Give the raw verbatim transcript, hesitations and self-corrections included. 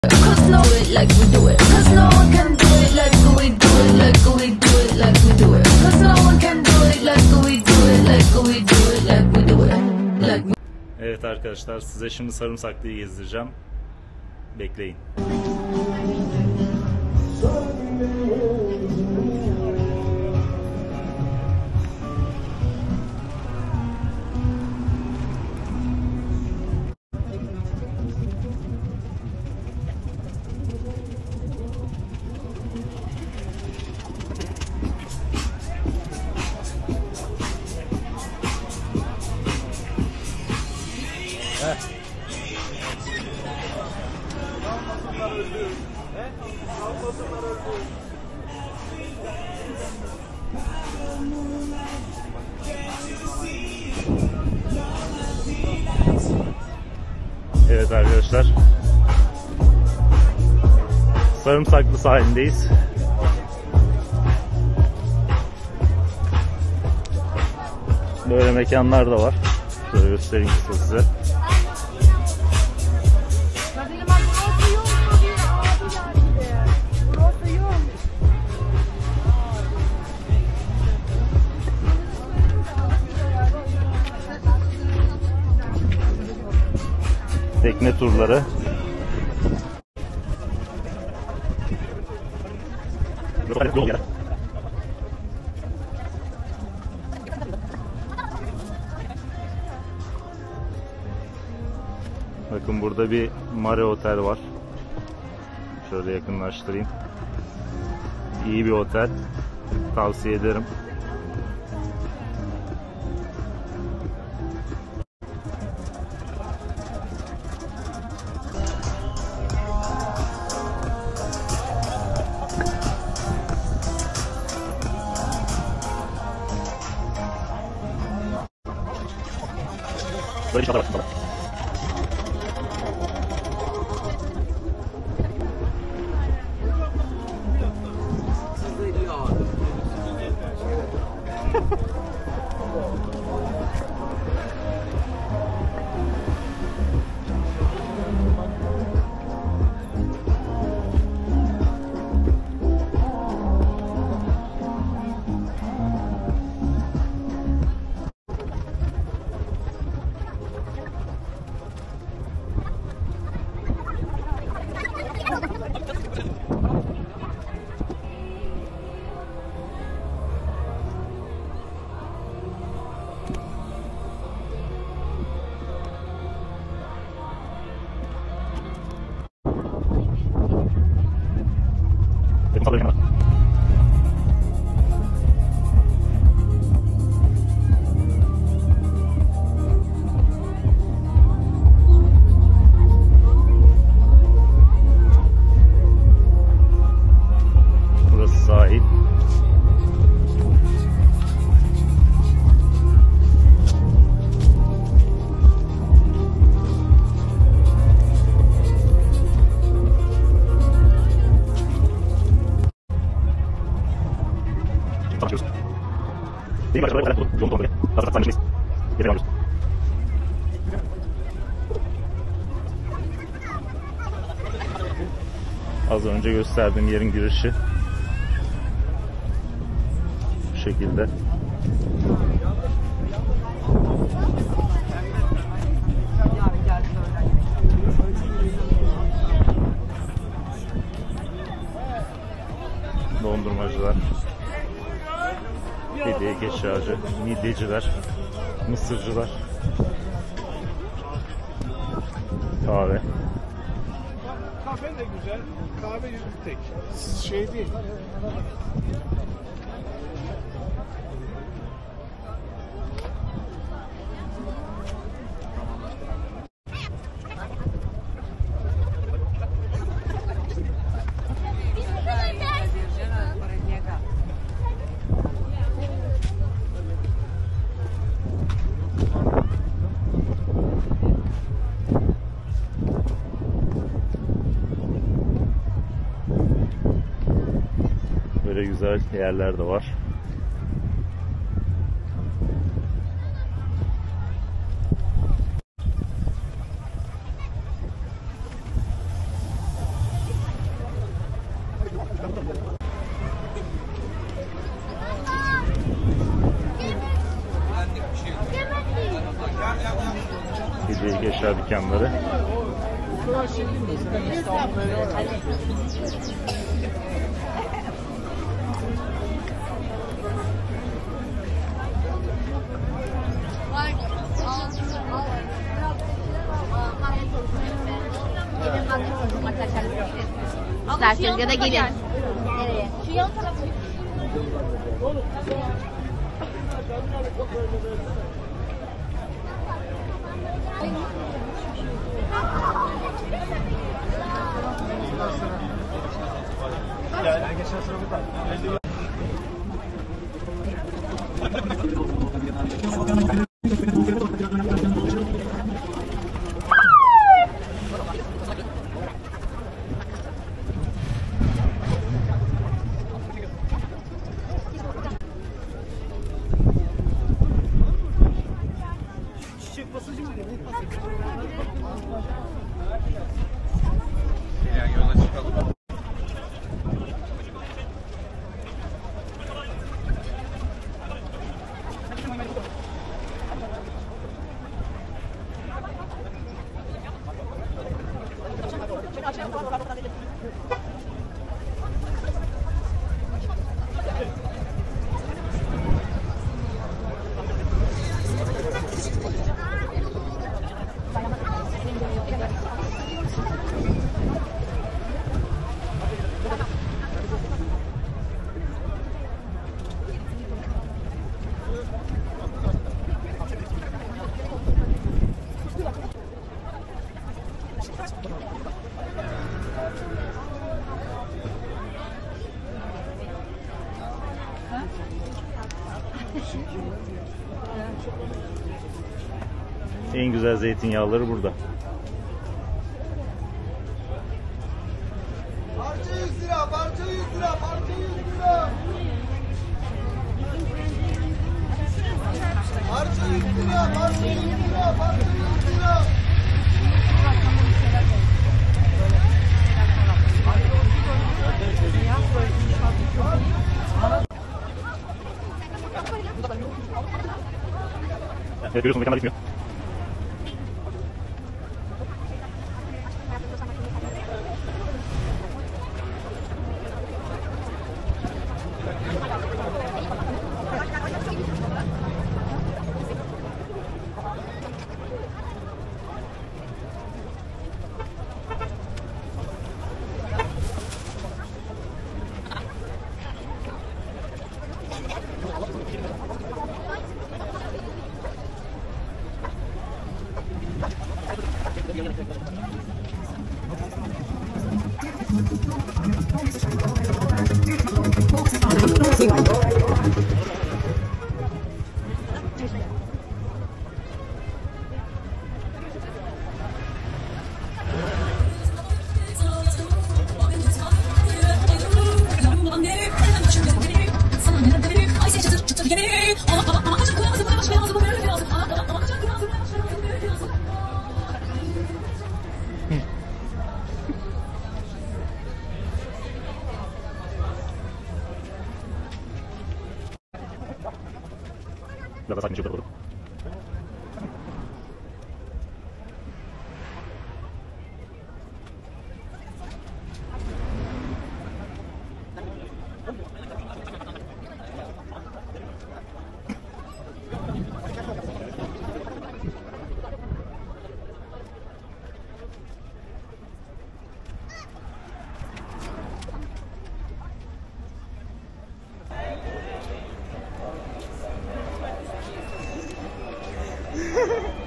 Cause no it like we do it. Cause no one can do it like we do it, like we do it, like we do it. Cause no one can do it like we do it, like we do it, like we do it, like we. Evet arkadaşlar, size şimdi Sarımsaklı'yı gezdireceğim. Bekleyin. Evet arkadaşlar, Sarımsaklı sahilindeyiz. Böyle mekanlar da var. Şöyle göstereyim size. Tekne turları. Bakın burada bir Mare Otel var. Şöyle yakınlaştırayım. İyi bir otel. Tavsiye ederim. Böyle şeyler var aslında. Burası sahil. Az önce gösterdiğim yerin girişi bu şekilde. Dondurmacılar, hediye eşyacı, midyeciler, mısırcılar, kahve. Kahve de güzel, kahve yüzü tek. Şey değil. Böyle güzel yerler de var. açmışlar dükkanları. Bu kadar şey değil mi? Mesela İstanbul'da öyle var. İsterseniz ya da gelin. Nereye? Şu yan tarafa. Yani geçen sene burada. Çiçek basıcı mı diye? Yani yola çıkalım. En güzel zeytinyağları burada. Parça yüz lira, parça yüz lira, parça yüz lira. Parça yüz lira, parça yüz lira, parça yüz lira. Evet, görüyorsunuz mekanlar bitmiyor. Biraz daha sakin bir şey yapalım. Ha ha ha.